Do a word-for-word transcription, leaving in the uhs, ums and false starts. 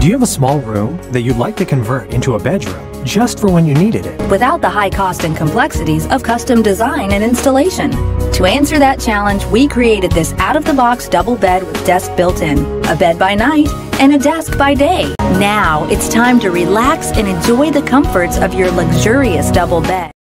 Do you have a small room that you'd like to convert into a bedroom just for when you needed it? Without the high cost and complexities of custom design and installation. To answer that challenge, we created this out-of-the-box double bed with desk built in, a bed by night, and a desk by day. Now, it's time to relax and enjoy the comforts of your luxurious double bed.